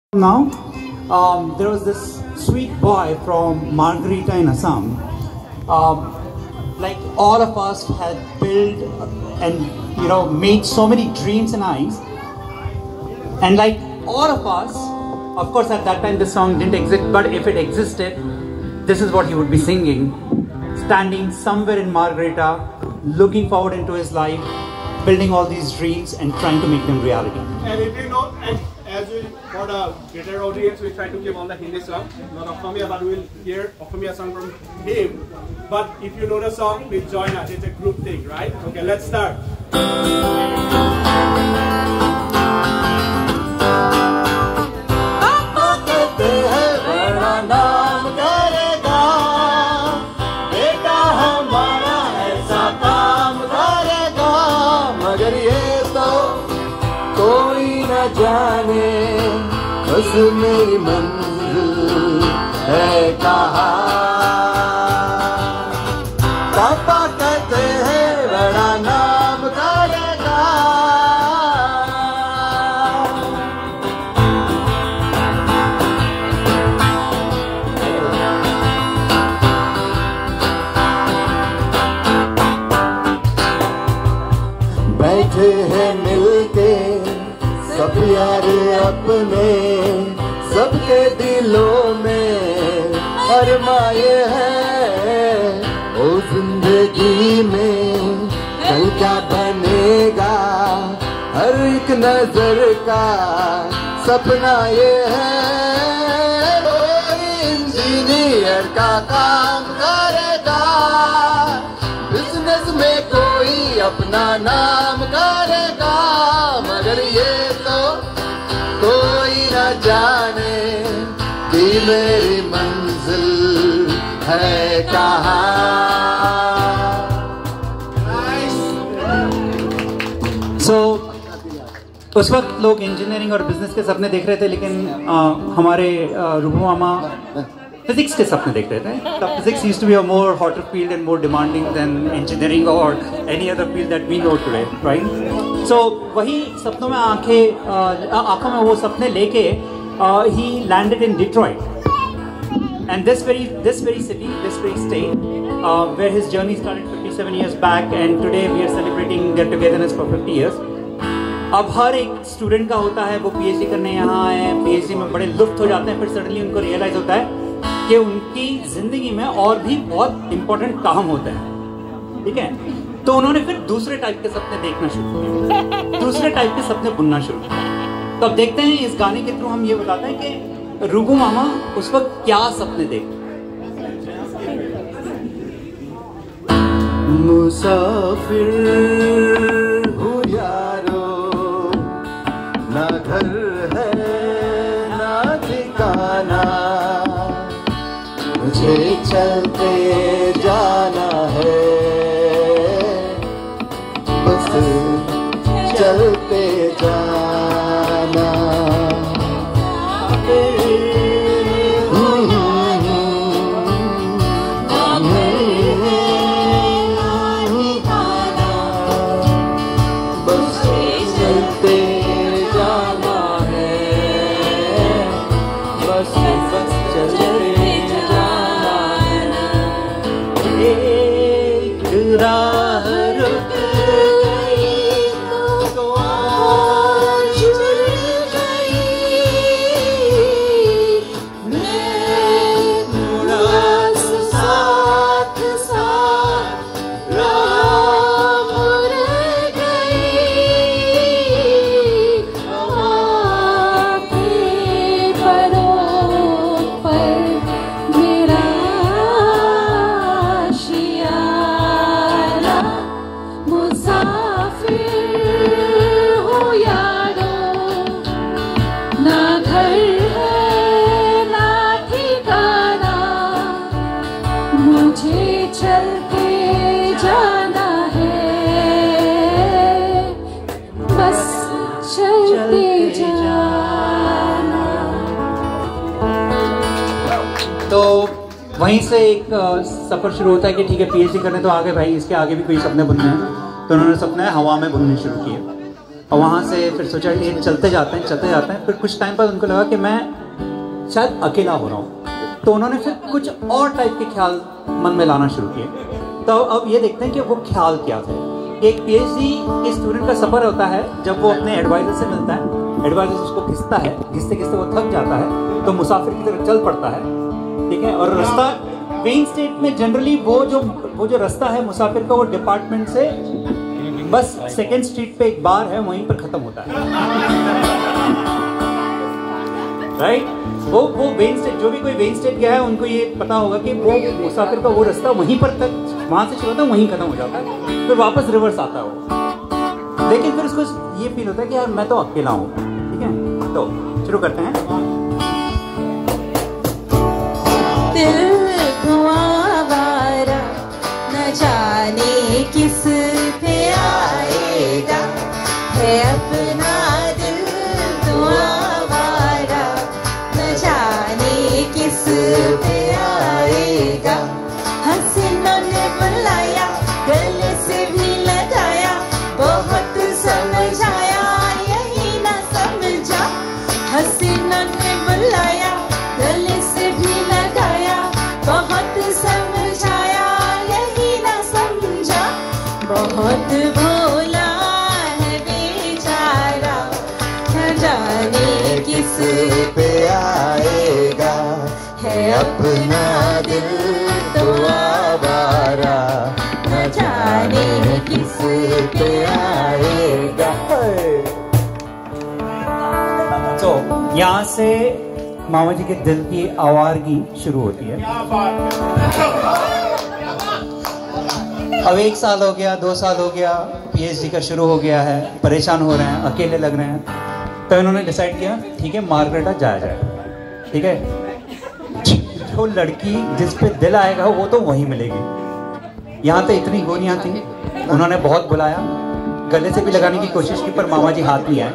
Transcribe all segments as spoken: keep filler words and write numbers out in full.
Now, um, there was this sweet boy from Margarita in Assam. Um, like all of us had built and you know made so many dreams and eyes. And like all of us, of course at that time this song didn't exist, but if it existed, this is what he would be singing. Standing somewhere in Margarita, looking forward into his life, building all these dreams and trying to make them reality. And if you know, and as we, for the greater audience, we try to give all the Hindi song, not Assamia, but we'll hear Assamia song from him. But if you know the song, please join us. It's a group thing, right? Okay, let's start. जाने बस मेरी मंजिल है कहाँ। पापा कहते हैं बड़ा नाम करेगा। बैठे हैं मिलके सब यार अपने, सबके दिलों में अरमाए हैं। ओ जिंदगी में कल क्या बनेगा, हर एक नजर का सपना ये है। कोई इंजीनियर का काम करेगा, बिजनेस में कोई अपना नाम करेगा, मगर ये कोई न जाने कि मेरी मंजिल है कहाँ। So, उस वक्त लोग इंजीनियरिंग और बिजनेस के सपने देख रहे थे, लेकिन आ, हमारे रूबू मामा फिजिक्स के सपने देख रहे थे. The physics used to be a more hotter field and more demanding than engineering or any other field that we know today, right? So वही सपनों में आंखें आंखों में वो सपने लेके he landed in Detroit, and this very this very city, this very state, uh, where his journey started fifty-seven years back, and today we are celebrating their togetherness for fifty years. अब हर एक student का होता है, वो PhD करने यहाँ आए हैं, पीएचडी में बड़े लुफ्त हो जाते हैं, फिर सडनली उनको रियलाइज होता है कि उनकी जिंदगी में और भी बहुत इंपॉर्टेंट काम होते हैं. ठीक है, तो उन्होंने फिर दूसरे टाइप के सपने देखना शुरू किए, दूसरे टाइप के सपने बुनना शुरू किए. तो अब देखते हैं इस गाने के थ्रू हम ये बताते हैं कि रूबू मामा उस वक्त क्या सपने देखते. मुसाफिर हूँ यारो, ना घर है ना ठिकाना, मुझे चलते जाना है, बस चलते जाना. तो वहीं से एक सफ़र शुरू होता है कि ठीक है पीएचडी करने तो आगे भाई, इसके आगे भी कोई सपने बुनने हैं. तो उन्होंने सपने हवा में बुनने शुरू किए. और वहाँ से फिर सोचा कि चलते जाते हैं चलते जाते हैं। फिर कुछ टाइम बाद उनको लगा कि मैं शायद अकेला हो रहा हूँ, तो उन्होंने फिर कुछ और टाइप के ख्याल मन में लाना शुरू किए। तो अब ये देखते हैं कि वो ख्याल क्या थे। एक पीएचडी के स्टूडेंट का सफ़र होता है जब वो अपने एडवाइज़र से मिलता है, एडवाइज़र उसको घिसता है, घिसते घिसते वो थक जाता है तो मुसाफिर की तरफ चल पड़ता है, ठीक है। और रास्ता वेन स्टेट में जनरली वो जो वो जो रास्ता है मुसाफिर का, वो डिपार्टमेंट से बस सेकेंड स्ट्रीट पे एक बार है, वहीं पर ख़त्म होता है, राइट right? वो वो वेन स्टेट, जो भी कोई वेन स्टेट गया है उनको ये पता होगा कि वो मुसाफिर का वो रास्ता वहीं पर तक, वहाँ से शुरू होता है वहीं ख़त्म हो जाता है, फिर वापस रिवर्स आता है वो। लेकिन फिर उसको ये फील होता है कि यार मैं तो अकेला हूँ, ठीक है। तो शुरू करते हैं। दिल आवारा न जाने किस पे आएगा, है अपना दिल तो आवारा न जाने किस पे आएगा। हसीना ने बुलाया, गले से भी लगाया, बहुत समझाया यही ना समझा। हसीना ने बुलाया, गले से भी लगाया, बहुत समझाया यही ना समझा। बहुत भोला है बेचारा, न जाने किस पे आएगा, है अपना दिल तो आवारा, न जाने किस पे आएगा। तो यहाँ से मामा जी के दिल की आवारगी शुरू होती है। अब एक साल हो गया, दो साल हो गया, पीएचडी का शुरू हो गया है, परेशान हो रहे हैं, अकेले लग रहे हैं। तो इन्होंने डिसाइड किया ठीक है मार्गरेटा जाया जाए, ठीक है। जो लड़की जिस पे दिल आएगा वो तो वहीं मिलेगी। यहाँ तो इतनी गोलियाँ थी, उन्होंने बहुत बुलाया, गले से भी लगाने की कोशिश की पर मामा जी हाथ नहीं आए,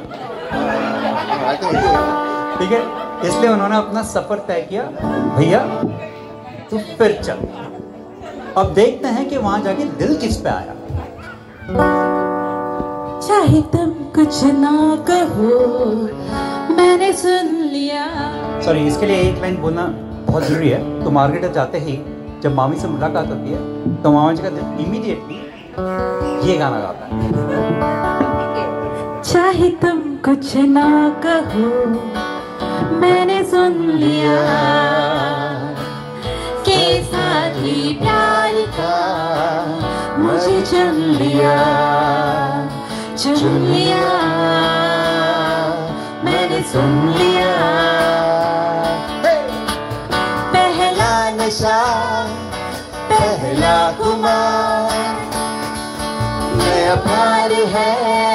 ठीक है। इसलिए उन्होंने अपना सफर तय किया, भैया तू फिर चल। अब देखते हैं कि वहां जाके दिल किस पे आया। चाहे तुम कुछ ना कहो मैंने सुन लिया। सॉरी, इसके लिए एक लाइन बोलना बहुत जरूरी है। तो मार्केट जाते ही जब मामी से मुलाकात होती है तो मामा जी का दिल इमीडिएटली ये गाना गाता है। चाहे तुम कुछ ना कहो मैंने सुन लिया, के साथी प्यार का मुझे चुन लिया, चुन लिया मैंने सुन लिया। पहला नशा पहला खुमार, नया प्यार है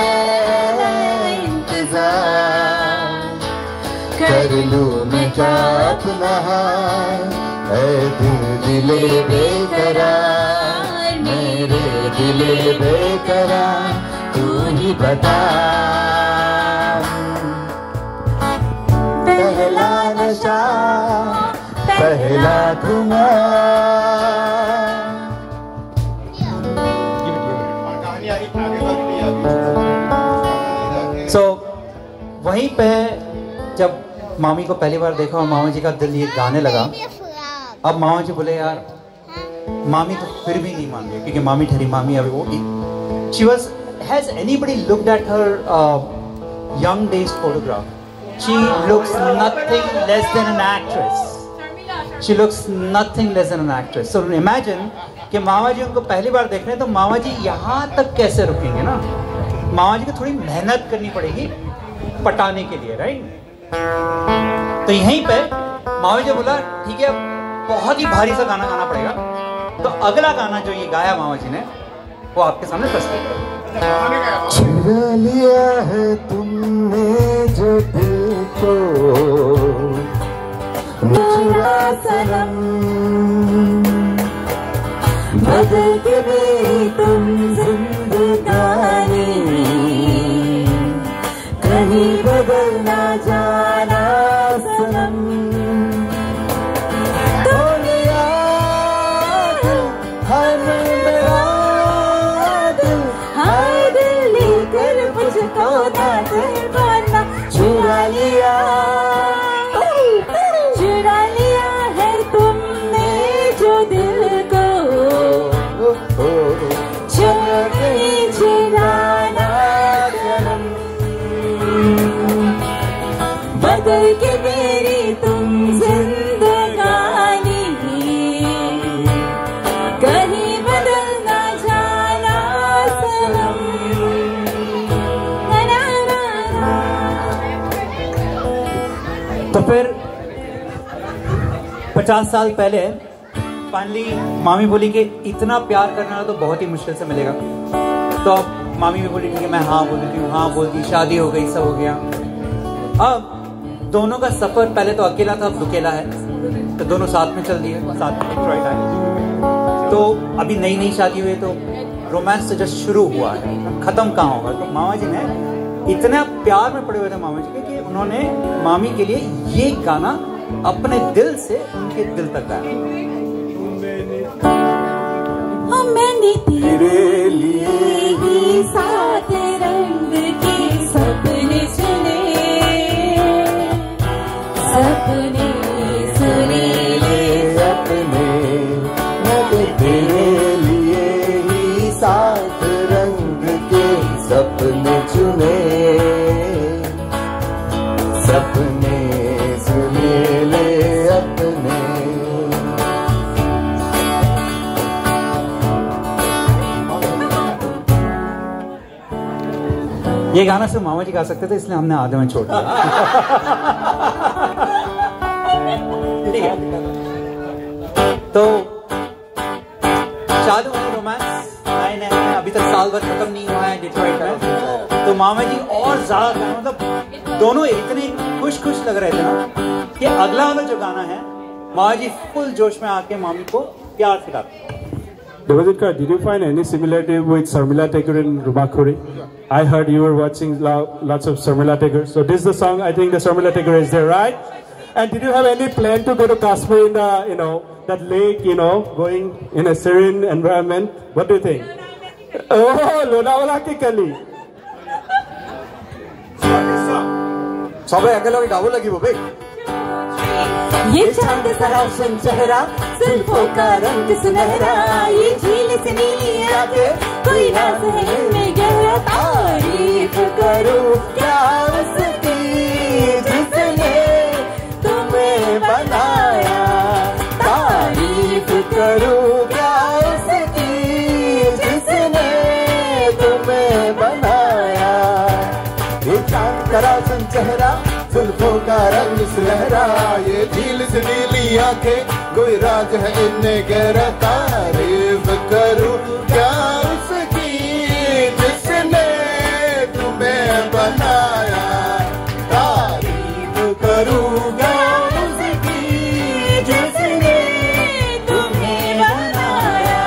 इंतजार, कर लूं मैं क्या अपना हाल, ऐ दिल दिले बेकरार, मेरे दिले बेकरार तू ही बता। पहला नशा पहला खुमार। सो so, वहीं पे जब मामी को पहली बार देखा और मामा जी का दिल ये गाने लगा, अब मामा जी बोले यार, मामी तो फिर भी नहीं मान गई क्योंकि मामी ठहरी मामी अभी वो she was has anybody looked at her young days photograph, she looks nothing less than an actress, she looks nothing less than an actress. So imagine कि मामा जी उनको पहली बार देख रहे हैं तो मामा जी यहाँ तक कैसे रुकेंगे ना, मामा जी को थोड़ी मेहनत करनी पड़ेगी पटाने के लिए, राइट। तो यहीं पे मामा जी बोला ठीक है बहुत ही भारी सा गाना गाना पड़ेगा, तो अगला गाना जो ये गाया मामा जी ने वो आपके सामने प्रस्तुत करो। चुरा लिया है तुमने जो दिल को, चुरा सनम बदल के भी तुम जिंदगानी, कहीं बदल ना जाना सनम। तो लिया दिल, हाय मेरा दिल, हाय दिल लेकर मुझको बदल के मेरी तुम जिंदगानी, कहीं बदल ना जाना सनम। तो फिर पचास साल पहले फाइनली मामी बोली कि इतना प्यार करना तो बहुत ही मुश्किल से मिलेगा। तो अब मामी भी बोली ठीक है, मैं हाँ बोल देती हूँ, हाँ बोलती, शादी हो गई, सब हो गया। अब दोनों का सफर पहले तो अकेला था, अब दुकेला है, तो दोनों साथ में चल दिए, साथ में ट्राई टाइम। तो अभी नई नई शादी हुई तो रोमांस तो जस्ट शुरू हुआ है, खत्म कहाँ होगा। तो मामा जी ने इतना प्यार में पड़े हुए थे मामा जी के कि उन्होंने मामी के लिए ये गाना अपने दिल से उनके दिल तक गाया। मैंने तेरे लिए ही सात रंग के सपने सुने, सपने सुने ले अपने, मैंने तेरे लिए ही सात रंग के सपने चुने, सपने सुने ले अपने। ये गाना सिर्फ मामा जी गा सकते थे, इसलिए हमने आधे में छोड़ दिया। ठीक है, तो चालू है रोमांस, नए नए अभी तक साल भर खत्म नहीं हुआ है डिट्रॉइट में। तो मामा जी और ज्यादा, मतलब दोनों इतने खुश खुश लग रहे थे ना कि अगला वाला जो गाना है मामा जी फुल जोश में आके मामी को प्यार से गाते। Devajit, did you find any similarity with Sharmila Tagore and Ruma Khori? I heard you were watching lo lots of Sharmila Tagore. So this is the song, I think the Sharmila Tagore is there, right? And did you have any plan to go to Kashmir in the, you know, that lake, you know, going in a serene environment? What do you think? Oh, Lonavala ki kali. সবাই একে লগে গাবো লাগিব বে। ये चांद सा रोशन चेहरा, जुल्फों का रंग सुनहरा, ये झील से नीली आंखें, कोई राज है इनमें गहरा। तारीफ करूं क्या उसकी जिसने तुम्हें बनाया, तारीफ करूं क्या उसकी जिसने तुम्हें बनाया। ये चांद का रोशन चेहरा, जुल्फों का रंग सुनहरा, ये झील से नीली आंखें, कोई राज है इनमें गहरा। तारीफ करूं क्या उसकी जिसने तुम्हें बनाया, तारीफ करूं क्या उसकी जिसने तुम्हें बनाया।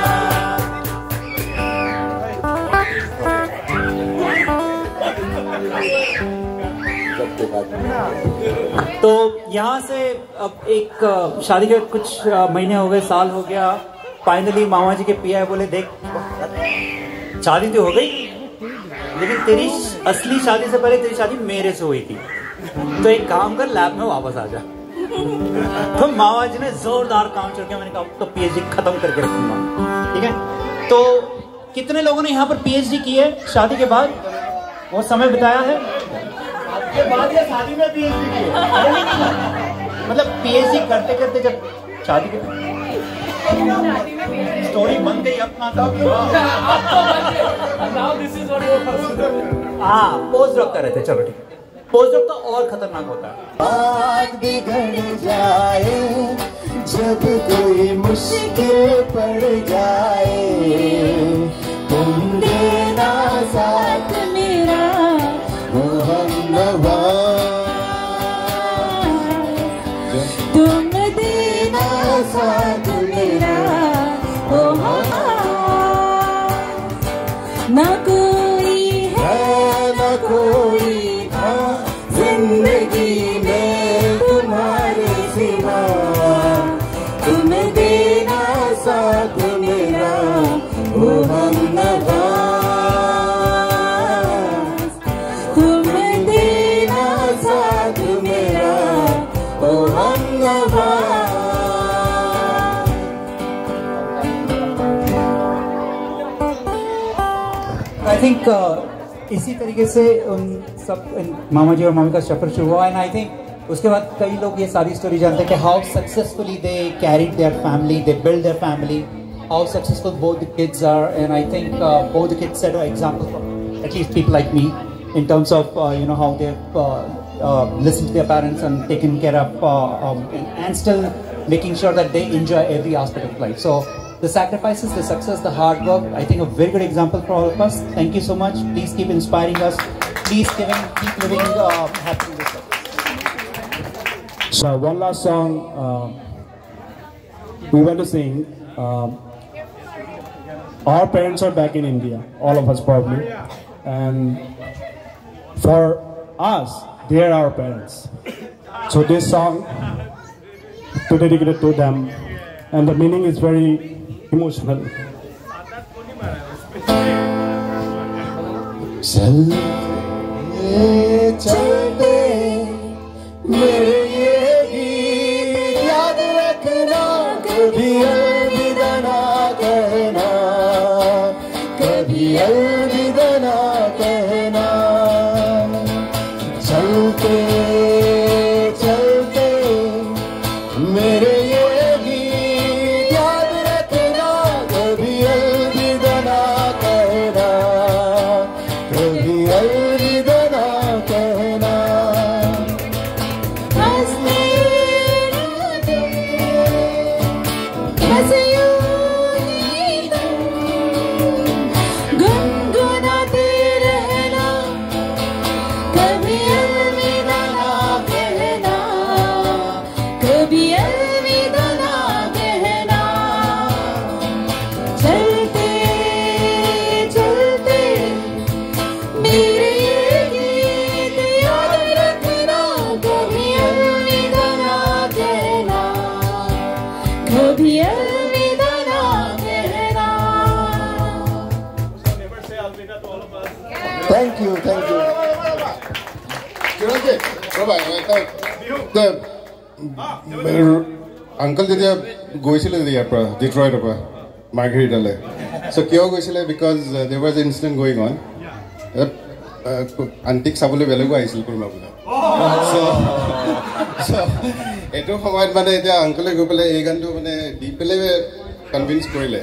तो यहाँ से अब एक शादी के कुछ महीने हो गए, साल हो गया, फाइनली मामा जी के पिया बोले देख शादी तो हो गई, लेकिन तेरी असली शादी से पहले तेरी शादी मेरे से हुई थी, तो एक काम कर लैब में वापस आ जा। तो मामा जी ने जोरदार काम छोड़ के, मैंने कहा तो पीएचडी खत्म करके रखूंगा। ठीक है, तो कितने लोगों ने यहाँ पर पीएचडी की है शादी के बाद, वो समय बिताया है के बाद या शादी में पीएचडी की है? मतलब पीएचडी करते करते जब शादी के स्टोरी बन गई अपना, हाँ पोस्ट रॉक कर रहे थे। चलो ठीक है, पोस्ट रॉक तो और खतरनाक होता है। बात बिगड़ जाए जब कोई मुश्किल पड़ जाए, तुम देना साथ मेरा वो हम तुम देना साथ मेरा वो हम, ना कोई है ना कोई था जिंदगी में तुम्हारे सिवा, तुम देना साथ मेरा वो हम आई थिंक uh, इसी तरीके से उन सब मामा जी और मामी का सफर शुरू हुआ। एंड आई थिंक उसके बाद कई लोग ये सारी स्टोरी जानते हैं कि how successfully they carried their family, they build their family, how successful both the kids are, and I think both the kids set an example for at least people like me in terms of uh, you know how they've uh, uh, listened to their parents and taken care of uh, um, and, and still making sure that they enjoy every aspect of life. So the sacrifices, the success, the hard work, I think a very good example for all of us. Thank you so much. Please keep inspiring us. Please giving, keep living uh, happy with us. So one last song uh, we want to sing. Um, our parents are back in India, all of us probably, and for us, they are our parents. So this song to dedicate to them, and the meaning is very emotional. चलते मेरे ये गीत याद रखना, कभी अलविदा ना कहना, कभी अलविदा ना कहना। चलते चलते मेरे ये गीत याद रखना, कभी अलविदा ना कहना, कभी अलविदा ना कहना। हंसते रहते कैसे यूं ही तुम गुनगुनाते रहना, कभी अलविदा ना कहना, कभी अलविदा ना कहना। चलते चलते मेरे ये गीत याद रखना, कभी अलविदा ना कहना, कभी अलविदा ना कहना। Never say alvida to all of us. Thank you, thank you. কিরণজি ৰ'বা এটা আংকল যেতিয়া গৈছিলে ইয়াৰ পৰা ডিট্ৰইটৰ পৰা মাৰ্ঘেৰিটালৈ, চ' কিয় গৈছিলে? Because there was incident going on. আণ্টিক চাবলৈ বেলেগো আহিছিল কোনোবা বোলে। চ' এইটো সময়ত মানে এতিয়া আংকলে গৈ পেলাই এই গানটো মানে দি পেলাই কনভিন্স কৰিলে।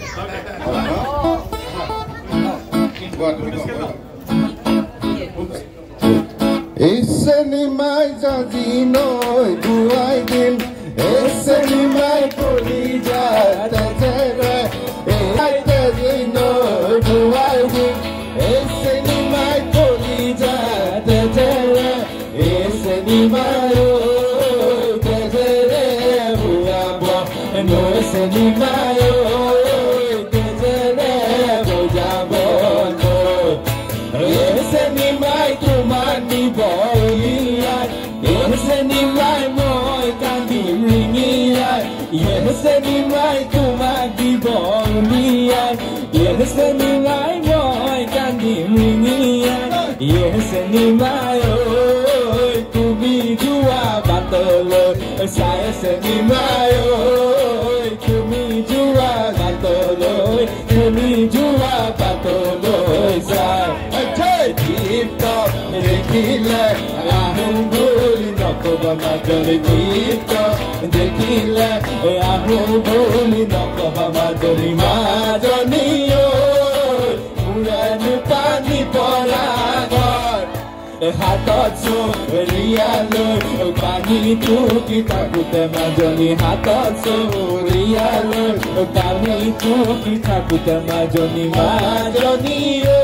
Esse animal sozinho duai din, esse animal polija tazera, ai tazino duai din, esse animal polija tazera, esse animal tazera buabo, no esse animal tazera buabo no, esse animal tu mani boia, esse animal moi kandi ringia, esse animal tu mani boia, esse animal moi kandi ringia, esse animal tu me jua batolo, sai esse animal tu me jua batolo, tu me jua batolo, sai. Deep top, tequila, I'm going to go my dirty deep top, tequila, I'm going to go my dirty Madonio, Uranu Pani Poragon, Hatotsu, Rialo, Pani tu kita pute Madoni, Hatotsu, Rialo, Pani tu kita pute Madoni, Madonio.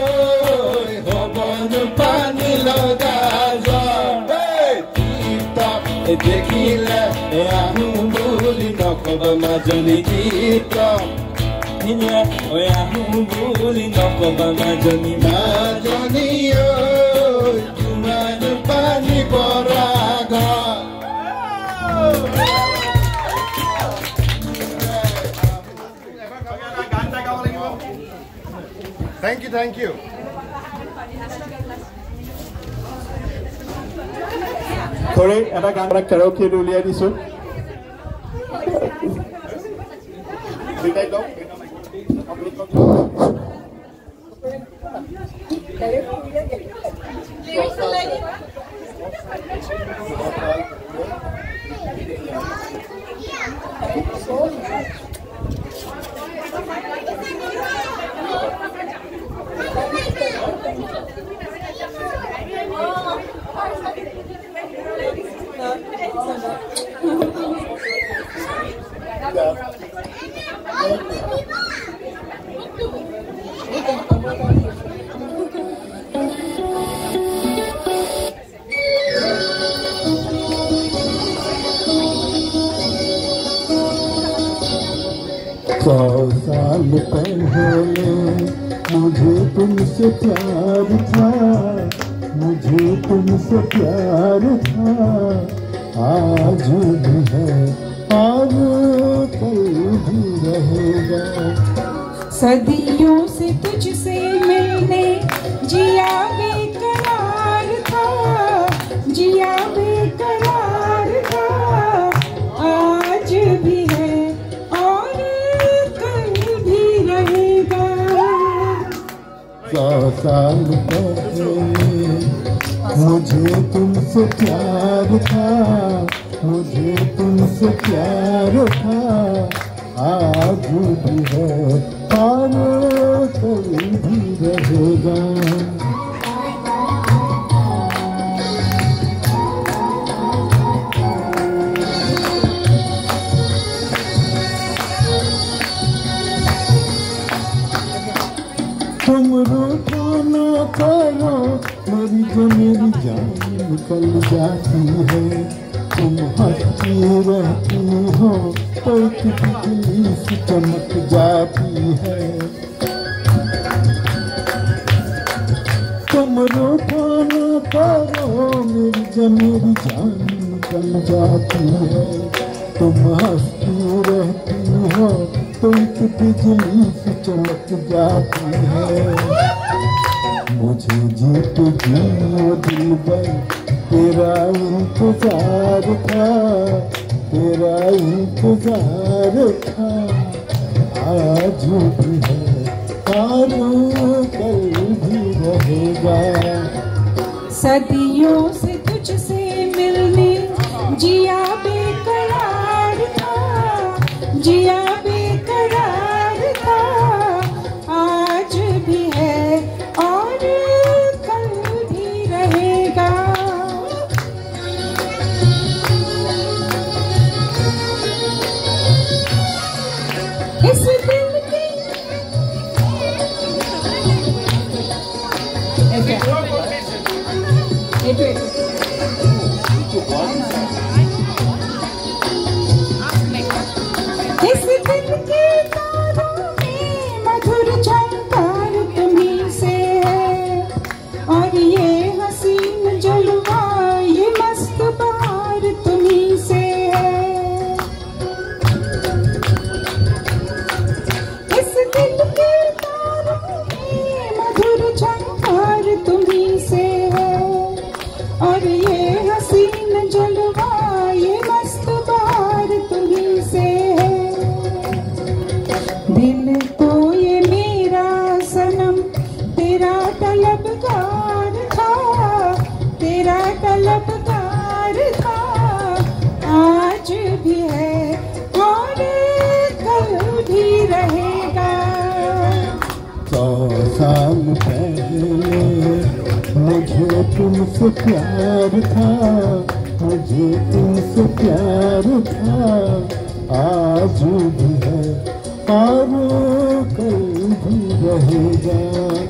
Pani logazo, hey, tip-top, tequila, ahumuli nokoba majoni tip-top, yeah, ahumuli nokoba majoni majoni yo, tumanu pani poraga. Thank you, thank you. Corey, এটা গান এটা karaoke উলিয়াই দিছো। सौ साल पहले मुझे तुमसे प्यार था, मुझे तुमसे प्यार था, आज भी है और कल भी रहेगा। सदियों से तुझसे मिलने जिया बेकरार था, जिया बेकरार था, आज भी है और कल भी रहेगा। सौ साल पहले मुझे तुमसे प्यार था, मुझे तुमसे प्यार था, आज भी है और कल भी रहेगा। तुम रूठो ना करो मेरी जो मेरी जान निकल जाती है, तुम हंसती रहती हो तो एक बिजली सी चमक जाती है। तुम रूठो ना करो मेरी जो मेरी जान निकल जाती है, तुम हंसती रहती हो तो एक बिजली सी चमक जाती है। मुझे जीत जियो दिलबर तेरा इंतजार था, तेरा इंतजार था, आज भी है और कल भी रहेगा। सदियों से तुझसे मिलने जिया बेकरार था, जिया बेकरार था, आज भी है और कल भी रहेगा। इस दिल की इस दिल के तारों में मधुर झंकार तुम्हीं से है, और ये हसीन जलवा ये मस्त बहार तुम्हीं से है। इस दिल के तारों में मधुर झंकार तुम्हीं से है, और ये हसीन जलवा ये मस्त बहार तुम्हीं से है। दिल तो ये मेरा सनम तेरा तलबगार था, तेरा तलबगार था, आज भी है और कल भी रहेगा। सौ साल पहले मुझे तुमसे प्यार था, मुझे तुमसे प्यार था, आज भी है और कल भी रहेगा।